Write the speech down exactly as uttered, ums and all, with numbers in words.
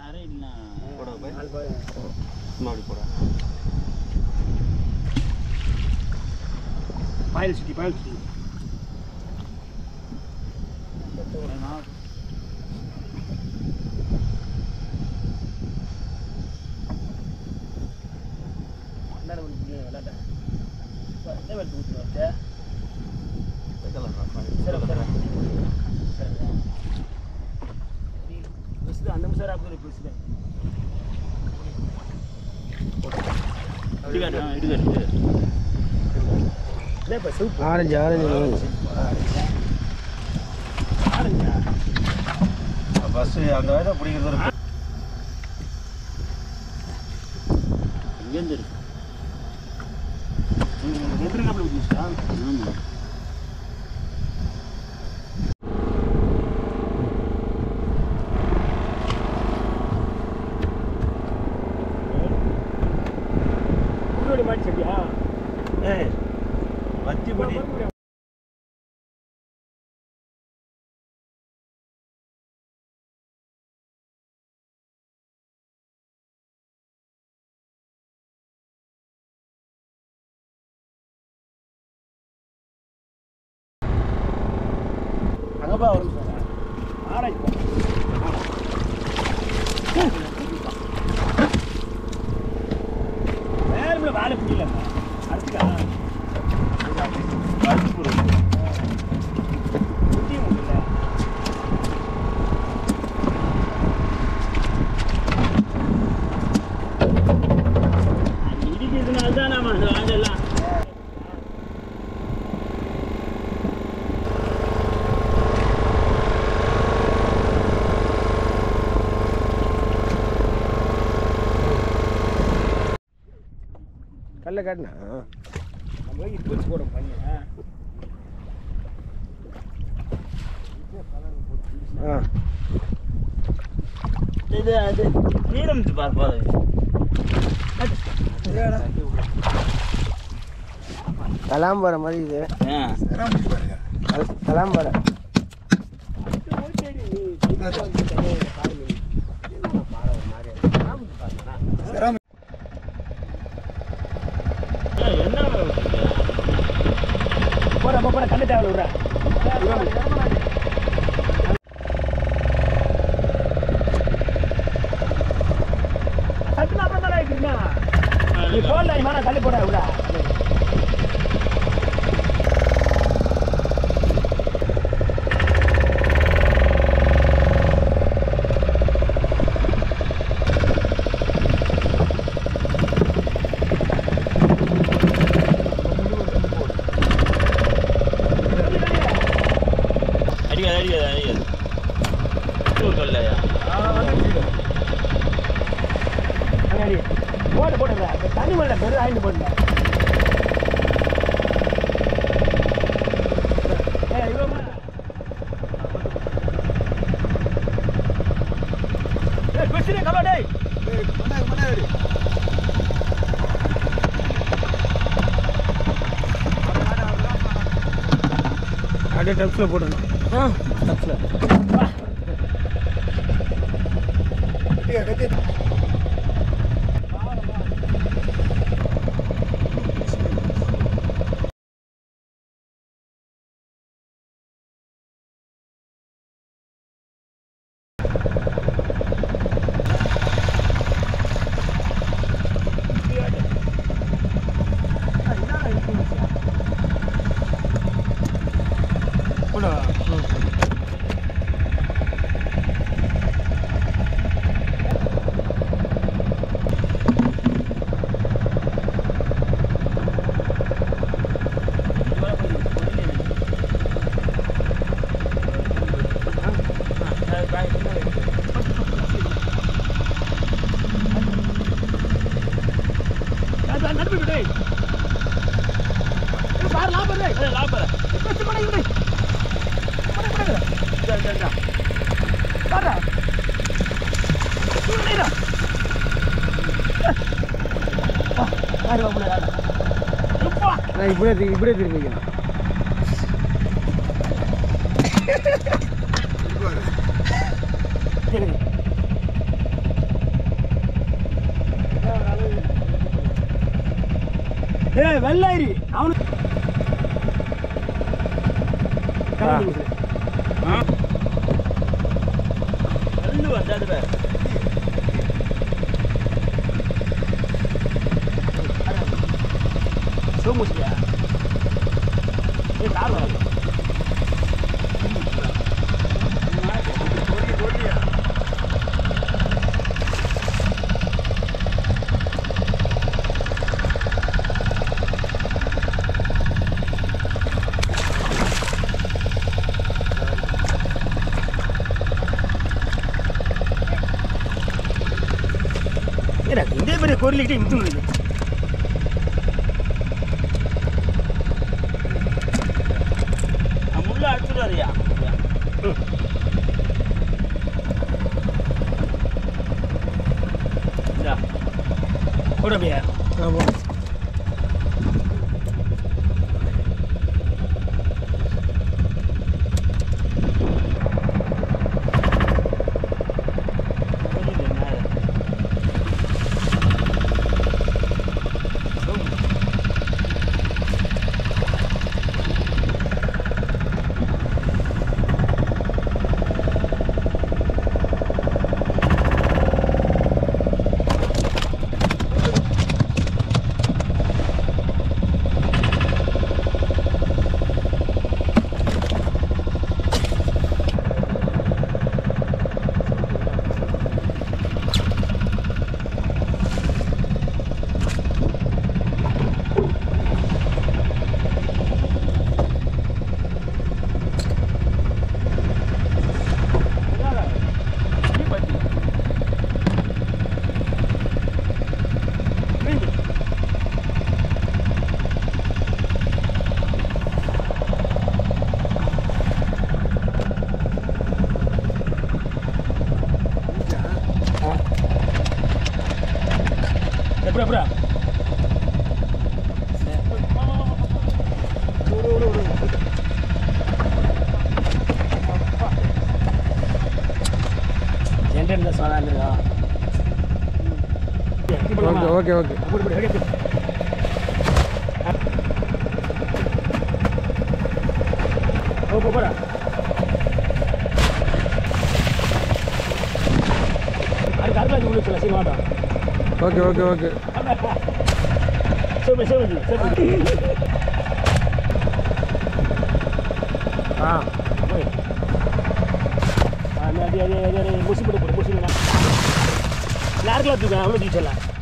Array இல்ல போடா போய் மாடி போடா பாயில் சிட்டி பாயில் சிட்டி என்னடா பண்ணி விளையாட என்ன வேலை ஊத்துறீங்க தெக்கல சரி சரி சரி பஸ் அந்த நிமிஷம் அப்படி பஸ் இடிகாடா இடிகாடு ले बस ஆரஞ்சு ஆரஞ்சு ஆரஞ்சா பஸ் அந்த வயதை பிடிக்கிறது இருக்கு எங்கேருந்து இருக்கு எத்தனை கப்பல் ஊற்றிச்சா ஆமாம் உங்களோட மாடி சரியா ஏய் வத்தி படி அங்கப்பா வரும் சார் ஆராய்ச்சி வேலை வேலை பிடிக்கல அடுத்துக்கா அடுத்து போடுறது புத்தியும் இல்லை இடிக்கிறதுனால தான் நம்ம அந்த வாங்கலாம் கல்ல காட்டினா நம்ம இது வச்சு போடும் பையன் ஆ இது அது நீரம் பார்ப்பாது கலாம்பர மாதிரி இது கலாம்பர என்ன போற போற கண்ணு தேவை விடுற சட்டுனா அப்புறம் தானே ஆயிட்டுருந்தா நீ போடல நீ மேலே கல்லு போட விடா போட்டு போட்டுல தண்ணி மேல பெரு ஆயிட்டு போடல அப்படியே டப்ஸில் போடணும் ஆ டப்ஸில் இப்படியே இப்படியே திரும்பிக்கலாம் ஏய் வெள்ளாரி அவனுக்கு நல்லு வந்தாது பே சோமுசியா ஏய் கால் வர கோடி கோடியா ஏடா இந்த பெரிய கோரிலிட்டே இந்துங்க அமுள்ள அடிச்சுறாரியா இந்தா போடபியா ஆமா Bra bra. Jenten dah salah ni lah. Okay okay okay Put put ready. Oh bora. Ada karla dulu celah sini ada. Okay okay okay Coba coba ni, coba. ஆ Oi. Ah, ni dia dia dia musim pada musim ni. Larga juga, awak juga lah.